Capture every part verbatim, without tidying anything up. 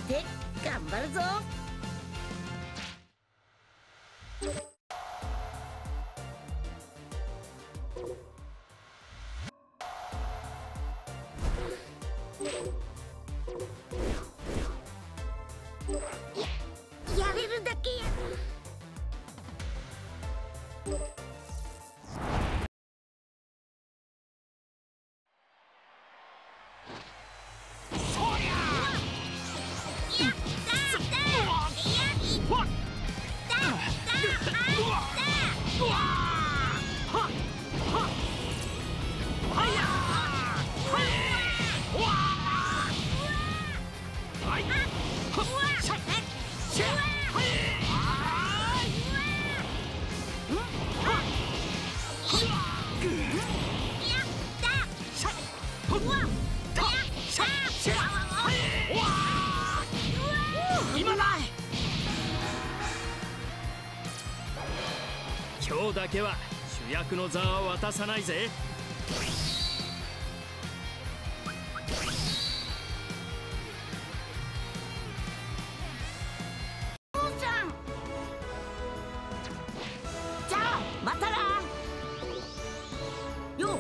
て頑張るぞ。や、やれるだけやる。 今日だけは主役の座は渡さないぜ。 父さん、じゃあまたなよ。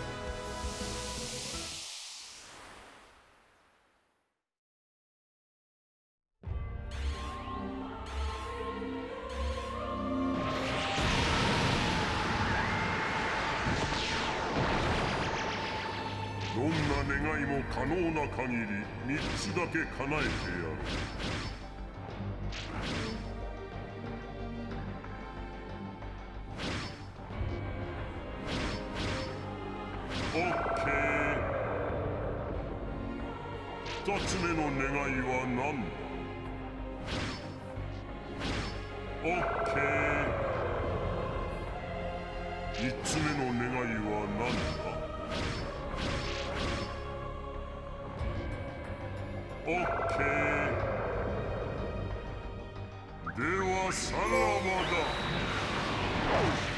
どんな願いも可能な限りみっつだけ叶えてやる。オッケー。二つ目の願いは何だ？オッケー。三つ目の願いは何だ？オッケー。ではさらばだ。